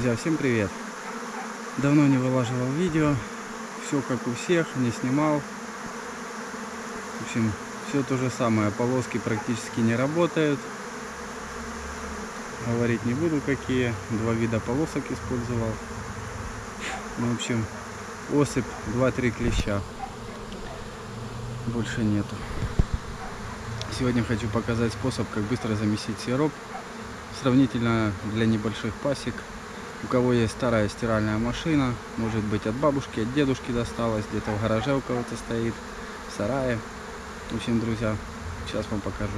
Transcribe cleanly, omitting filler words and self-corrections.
Друзья, всем привет! Давно не вылаживал видео, все как у всех, не снимал. В общем, все то же самое, полоски практически не работают. Говорить не буду какие, два вида полосок использовал. Ну, в общем, осыпь 2-3 клеща, больше нету. Сегодня хочу показать способ, как быстро замесить сироп, сравнительно для небольших пасек. У кого есть старая стиральная машина, может быть от бабушки, от дедушки досталась, где-то в гараже у кого-то стоит, в сарае. В общем, друзья, сейчас вам покажу.